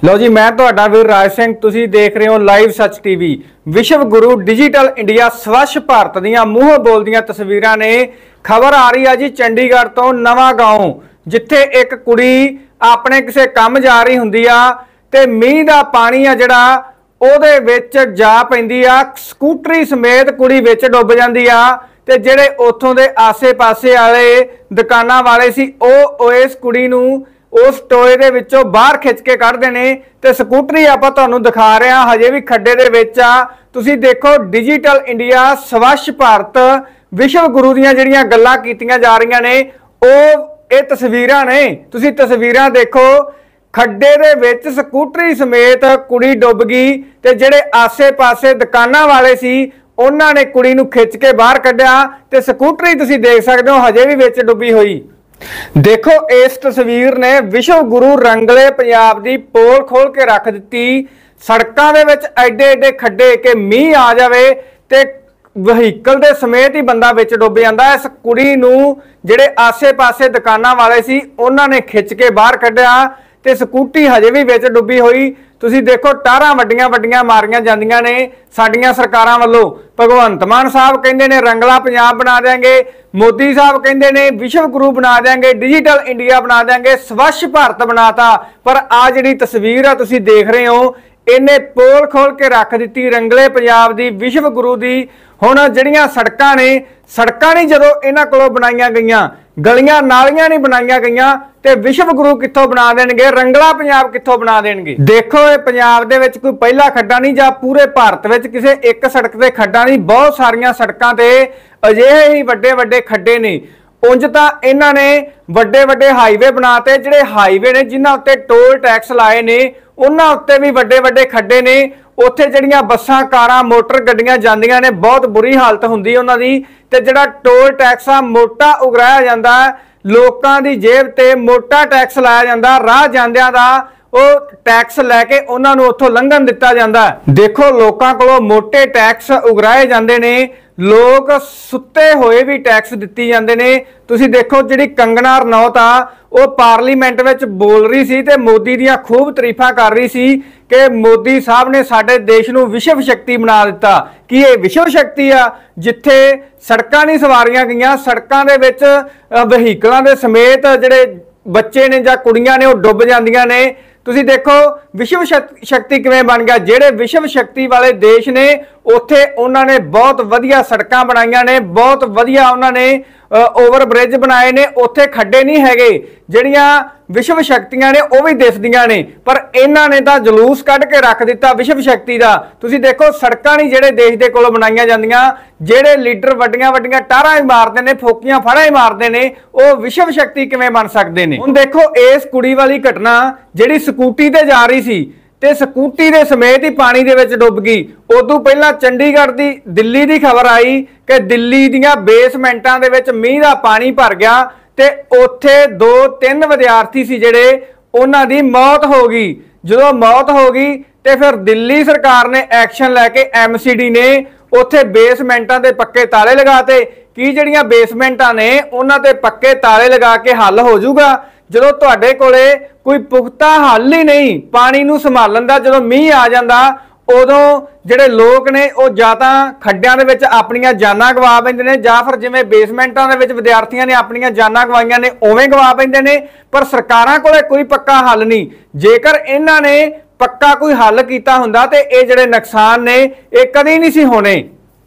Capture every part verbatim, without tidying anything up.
लो जी, मैं तुहाडा वीर राज सिंह, तुसीं देख रहे हो लाइव सच टीवी। विश्व गुरु डिजिटल इंडिया स्वच्छ भारत दीआं मूंह बोलदियां तस्वीरां ने। खबर आ रही है जी चंडीगढ़ तो नवां गांव, जिथे एक कुड़ी अपने किसी काम जा रही हुंदी आ ते मींह दा पानी आ जिहड़ा ओहदे विच जा पैंदी आ, स्कूटरी समेत कुड़ी विच डुੱਬ जांदी आ ते जिहड़े उत्थों दे आसे पासे वाले दुकानां वाले सी ओह इस कुड़ी नूं उस टोए दे विचों बाहर खिंच के कढ़दे ने ते स्कूटरी आपां तुहानूं दिखा रहे हां हजे भी खड्डे दे विच आ। तुसीं देखो डिजिटल इंडिया स्वच्छ भारत विश्व गुरु दीआं जिहड़ियां गल्लां कीतीआं जा रहीआं ने ओह इह तस्वीरां ने। तुसीं तस्वीरां देखो, खड्डे दे विच स्कूटरी समेत कुड़ी डुੱਬ गई ते जिहड़े आसे पासे दुकानां वाले सी उन्हां ने कुड़ी नूं खिंच के बाहर कढ़िया ते स्कूटरी तुसीं देख सकदे हो हजे भी विच डुੱਬी होई। देखो इस तस्वीर ने विश्व गुरु रंगले पंजाब दी पोल खोल के रख दी। सड़कों के विच एडे एडे खड्डे के मीह आ जाए ते वहीकल दे समेत ही बंदा विच डुੱਬ जांदा। इस कुड़ी नूं जिहड़े आसे पासे दुकानां वाले सी उन्हां ने खिंच के बाहर कढ़िया ते स्कूटी हजे भी विच डुੱਬੀ होई। तुसीं देखो टारां वड्डियां वड्डियां मारियां जांदियां ने साडीआं सरकारां वल्लों। भगवंत मान साहब कहिंदे ने रंगला पंजाब बना देंगे, मोदी साहब कहिंदे ने विश्व गुरु बना देंगे, डिजिटल इंडिया बना देंगे, स्वच्छ भारत बनाता। पर आ जिहड़ी तस्वीर आ तुसीं देख रहे हो इन्हें पोल खोल के रख दी रंगले पंजाब दी विश्व गुरु दी। हुण जिहड़ियां सड़कां ने सड़कां नहीं जदों इन्हां कोलों बनाईयां गईयां, गलियां नालियां नहीं बनाईयां गईयां ते विश्व गुरु कित्थों बना देणगे, रंगला पंजाब कित्थों बना देणगे। देखो ये पंजाब दे विच कोई पहला खड्डा नहीं जां पूरे भारत विच किसी एक सड़क ते खड्डा नहीं, बहुत सारियां सड़कां ते अजिहे ही वड्डे वड्डे खड्डे ने। उंज तां इन्हां ने वड्डे वड्डे हाईवे बनाते, जिहड़े हाईवे ने जिन्हां उत्ते टोल टैक्स लाए ने उन्हां उत्ते भी वड्डे वड्डे खड्डे ने। उत्थे जिहड़ियां बसां कारां मोटर गड्डियां जांदियां ने बहुत बुरी हालत हुंदी उन्हां दी ते जिहड़ा टोल टैक्स आ मोटा उगराया जांदा, लोकां दी जेब ते मोटा टैक्स लाया जांदा, राह जांदियां दा ਉਹ टैक्स लैके उन्होंने उत्थों लंघन दिता जाता। देखो लोगों को मोटे टैक्स उगराए जाते ने, लोग सुते हुए भी टैक्स दिती जाते ने। तुसीं देखो जिहड़ी कंगना रनौत आ वो पार्लीमेंट विच बोल रही सी ते मोदी दियां खूब तारीफां कर रही सी कि मोदी साहब ने साडे देश नूं विश्व शक्ति बना दिता। कि ये विश्व शक्ति आ जिथे सड़कां नहीं सवारियां गईयां, सड़कां दे विच वहीकलां दे समेत जिहड़े बच्चे ने जां कुड़ियां ने वो डुੱਬ जांदियां ने। तुसीं देखो विश्व शक्ति किवें बन गया। जिहड़े विश्व शक्ति वाले देश ने उत्थे उन्होंने बहुत वधिया सड़कां बनाईयां ने, बहुत वधिया उन्होंने ओवर ब्रिज बनाए ने, उत्थे खड्डे नहीं हैगे। जिहड़ियां विश्व शक्तियां ने वो भी दिसदियां ने, पर इन्हां ने तां जलूस कढ के रख दिता विश्व शक्ति दा। तुसीं देखो सड़कां नहीं जिहड़े देश दे कोलों बनाईयां जांदियां, जिहड़े लीडर वड्डियां वड्डियां टारां ही मारदे ने, फोकियां फड़ां ही मारदे ने, वो विश्व शक्ति किवें बन सकदे ने। हुण देखो इस कुड़ी वाली घटना जिहड़ी स्कूटी ते जा रही सी ते स्कूटी दे समेत ही पानी दे विच डुੱਬ गई। उदों पहलां चंडीगढ़ दी दिल्ली दी खबर आई कि दिल्ली दीआं बेसमेंटां दे विच मींह दा पानी भर गया ते उत्थे दो तीन विद्यार्थी सी जिहड़े उन्हां दी मौत हो गई। जदों मौत हो गई ते फिर दिल्ली सरकार ने एक्शन लैके एम सी डी ने उत्थे बेसमेंटां दे पक्के ताले लगाते। की जिहड़ियां बेसमेंटां ने उन्हां ते पक्के ताले लगा के हल हो जाऊगा। जदों तुहाडे कोले कोई पुख्ता हल ही नहीं पानी नूं संभालण दा, जदों मींह आ जांदा उदों जिहड़े लोग ने वो जां तां खड्डियां दे विच अपणियां जानां गवा बैंदे ने, जां फिर जिवें बेसमेंटां दे विच विद्यार्थियां ने अपणियां जानां गवाईयां ने उवें गवा बैंदे ने। पर सरकारां कोले कोई पक्का हल नहीं। जेकर इन्हां ने पक्का कोई हल कीता हुंदा ते इह जिहड़े नुकसान ने इह कदी नहीं सी होणे।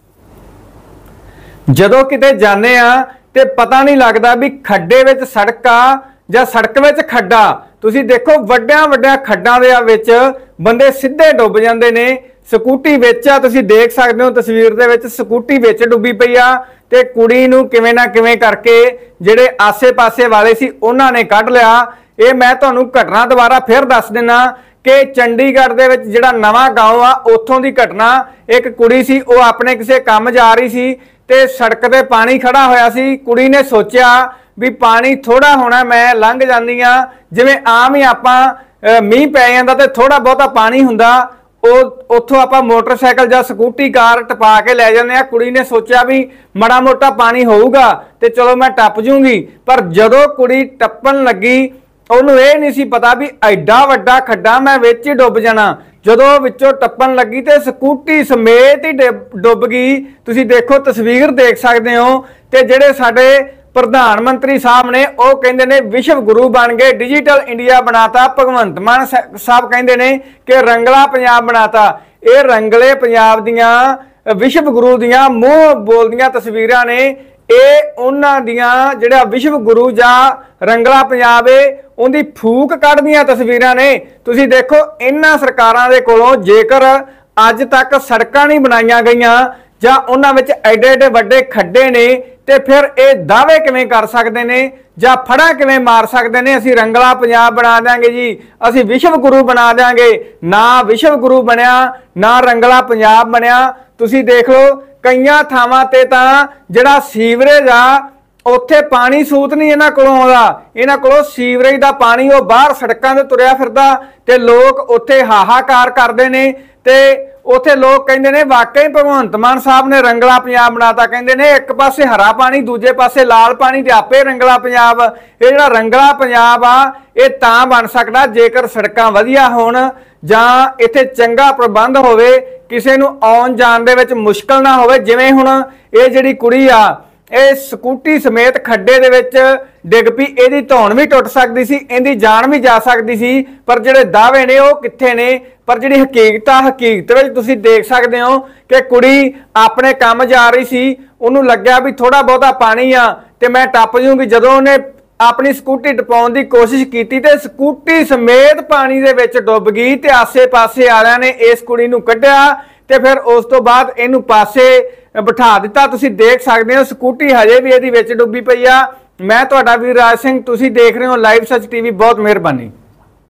जदों किते जाने आ ते पता नहीं लगदा भी खड्डे विच सड़क आ जां सड़क विच खड्डा। तुसीं देखो वड्डियां वड्डियां खड्डां दे विच बंदे सीधे डुੱਬ जांदे ने। स्कूटी विच आ, तुसीं देख सकदे हो तस्वीर दे विच स्कूटी विच डुੱਬੀ पई आ ते कुड़ी नूं किवें ना किवें करके जिहड़े आसे पासे वाले सी उन्हां ने कढ लिया। ये मैं तुहानूं घटना दोबारा फिर दस दिना कि चंडीगढ़ दे विच जिहड़ा नवां गांव आ उत्थों दी घटना। एक कुड़ी सी वो अपने किसी काम जा रही सी ते सड़क ते पानी खड़ा होया सी। कुड़ी ने सोचिया भी पानी थोड़ा होना मैं लंघ जांदी आ, जिवें आम ही आपां मींह पै जांदा ते थोड़ा बहुता पानी हुंदा उत्थों आपां मोटरसाइकिल जां स्कूटी कार टपा के लै जांदे आ। कुड़ी ने सोचिया भी माड़ा मोटा पानी होऊगा ते चलो मैं टप जूंगी। पर जदों कुड़ी टप्पण लगी ਉਹਨੂੰ ਇਹ ਨਹੀਂ ਸੀ ਪਤਾ ਵੀ ਐਡਾ ਵੱਡਾ ਖੱਡਾ ਮੈਂ ਵਿੱਚ ਹੀ ਡੁੱਬ ਜਾਣਾ। ਜਦੋਂ ਵਿੱਚੋਂ ਟੱਪਣ ਲੱਗੀ ਤੇ ਸਕੂਟੀ ਸਮੇਤ ਹੀ ਡੁੱਬ ਗਈ। ਤੁਸੀਂ ਦੇਖੋ, ਤਸਵੀਰ ਦੇਖ ਸਕਦੇ ਹੋ। ਤੇ ਜਿਹੜੇ ਸਾਡੇ ਪ੍ਰਧਾਨ ਮੰਤਰੀ ਸਾਹਿਬ ਨੇ ਉਹ ਕਹਿੰਦੇ ਨੇ ਵਿਸ਼ਵ ਗੁਰੂ ਬਣ ਗਏ, ਡਿਜੀਟਲ ਇੰਡੀਆ ਬਣਾਤਾ। ਭਗਵੰਤ ਮਾਨ ਸਾਹਿਬ ਕਹਿੰਦੇ ਨੇ ਕਿ ਰੰਗਲਾ ਪੰਜਾਬ ਬਣਾਤਾ। ਇਹ ਰੰਗਲੇ ਪੰਜਾਬ ਦੀਆਂ ਵਿਸ਼ਵ ਗੁਰੂ ਦੀਆਂ ਮੂੰਹ ਬੋਲਦੀਆਂ ਤਸਵੀਰਾਂ ਨੇ। ਇਹ ਉਹਨਾਂ ਦੀਆਂ ਜਿਹੜਾ ਵਿਸ਼ਵ ਗੁਰੂ ਜਾਂ ਰੰਗਲਾ ਪੰਜਾਬ ਏ ਉਹਦੀ ਫੂਕ ਕੱਢਦੀਆਂ ਤਸਵੀਰਾਂ ਨੇ। ਤੁਸੀਂ ਦੇਖੋ, ਇਹਨਾਂ ਸਰਕਾਰਾਂ ਦੇ ਕੋਲੋਂ ਜੇਕਰ ਅੱਜ ਤੱਕ ਸੜਕਾਂ ਨਹੀਂ ਬਣਾਈਆਂ ਗਈਆਂ ਜਾਂ ਉਹਨਾਂ ਵਿੱਚ ਐਡੇ ਐਡੇ ਵੱਡੇ ਖੱਡੇ ਨੇ, ਤੇ ਫਿਰ ਇਹ ਦਾਅਵੇ ਕਿਵੇਂ ਕਰ ਸਕਦੇ ਨੇ ਜਾਂ ਫੜਾ ਕਿਵੇਂ ਮਾਰ ਸਕਦੇ ਨੇ ਅਸੀਂ ਰੰਗਲਾ ਪੰਜਾਬ ਬਣਾ ਦਿਆਂਗੇ ਜੀ, ਅਸੀਂ ਵਿਸ਼ਵ ਗੁਰੂ ਬਣਾ ਦਿਆਂਗੇ। ਨਾ ਵਿਸ਼ਵ ਗੁਰੂ ਬਣਿਆ, ਨਾ ਰੰਗਲਾ ਪੰਜਾਬ ਬਣਿਆ। ਤੁਸੀਂ ਦੇਖ ਲਓ, ਕਈਆਂ ਥਾਵਾਂ ਤੇ ਤਾਂ ਜਿਹੜਾ ਸੀਵਰੇਜ ਆ ਉੱਥੇ ਪਾਣੀ ਸੂਤ ਨਹੀਂ ਇਹਨਾਂ ਕੋਲੋਂ ਆਉਂਦਾ। ਇਹਨਾਂ ਕੋਲੋਂ ਸੀਵਰੇਜ ਦਾ ਪਾਣੀ ਉਹ ਬਾਹਰ ਸੜਕਾਂ ਤੇ ਤੁਰਿਆ ਫਿਰਦਾ ਤੇ ਲੋਕ ਉੱਥੇ ਹਾਹਾਕਾਰ ਕਰਦੇ ਨੇ। ਤੇ ਉੱਥੇ ਲੋਕ ਕਹਿੰਦੇ ਨੇ ਵਾਕਈ ਭਗਵੰਤ ਮਾਨ ਸਾਹਿਬ ਨੇ ਰੰਗਲਾ ਪੰਜਾਬ ਬਣਾਤਾ। ਕਹਿੰਦੇ ਨੇ ਇੱਕ ਪਾਸੇ ਹਰਾ ਪਾਣੀ, ਦੂਜੇ ਪਾਸੇ ਲਾਲ ਪਾਣੀ ਤੇ ਆਪੇ ਰੰਗਲਾ ਪੰਜਾਬ। ਇਹ ਜਿਹੜਾ ਰੰਗਲਾ ਪੰਜਾਬ ਆ ਇਹ ਤਾਂ ਬਣ ਸਕਦਾ ਜੇਕਰ ਸੜਕਾਂ ਵਧੀਆ ਹੋਣ ਜਾਂ ਇੱਥੇ ਚੰਗਾ ਪ੍ਰਬੰਧ ਹੋਵੇ, ਕਿਸੇ ਨੂੰ ਆਉਣ ਜਾਣ ਦੇ ਵਿੱਚ ਮੁਸ਼ਕਲ ਨਾ ਹੋਵੇ। ਜਿਵੇਂ ਹੁਣ ਇਹ ਜਿਹੜੀ ਕੁੜੀ ਆ ਇਹ ਸਕੂਟੀ ਸਮੇਤ ਖੱਡੇ ਦੇ ਵਿੱਚ ਡਿੱਗ ਪਈ, ਇਹਦੀ ਧੌਣ ਵੀ ਟੁੱਟ ਸਕਦੀ ਸੀ, ਇਹਦੀ ਜਾਨ ਵੀ ਜਾ ਸਕਦੀ ਸੀ। ਪਰ ਜਿਹੜੇ ਦਾਅਵੇ ਨੇ ਉਹ ਕਿੱਥੇ ਨੇ? ਪਰ ਜਿਹੜੀ ਹਕੀਕਤ ਆ, ਹਕੀਕਤ ਵਿੱਚ ਤੁਸੀਂ ਦੇਖ ਸਕਦੇ ਹੋ ਕਿ ਕੁੜੀ ਆਪਣੇ ਕੰਮ ਜਾ ਰਹੀ ਸੀ, ਉਹਨੂੰ ਲੱਗਿਆ ਵੀ ਥੋੜਾ ਬਹੁਤਾ ਪਾਣੀ ਆ ਤੇ ਮੈਂ ਟੱਪ ਜੂਗੀ। ਜਦੋਂ ਉਹਨੇ ਆਪਣੀ ਸਕੂਟੀ ਟਪਾਉਣ ਦੀ ਕੋਸ਼ਿਸ਼ ਕੀਤੀ ਤੇ ਸਕੂਟੀ ਸਮੇਤ ਪਾਣੀ ਦੇ ਵਿੱਚ ਡੁੱਬ ਗਈ ਤੇ ਆਸੇ-ਪਾਸੇ ਵਾਲਿਆਂ ਨੇ ਇਸ ਕੁੜੀ ਨੂੰ ਕੱਢਿਆ ਤੇ ਫਿਰ ਉਸ ਤੋਂ ਬਾਅਦ ਇਹਨੂੰ ਪਾਸੇ ਬਿਠਾ ਦਿੱਤਾ। ਤੁਸੀਂ ਦੇਖ ਸਕਦੇ ਹੋ ਸਕੂਟੀ ਹਜੇ ਵੀ ਇਹਦੀ ਵਿੱਚ ਡੁੱਬੀ ਪਈ ਆ। ਮੈਂ ਤੁਹਾਡਾ ਵੀਰ ਰਾਜ ਸਿੰਘ, ਤੁਸੀਂ ਦੇਖ ਰਹੇ ਹੋ ਲਾਈਵ ਸੱਚ ਟੀਵੀ। ਬਹੁਤ ਮਿਹਰਬਾਨੀ।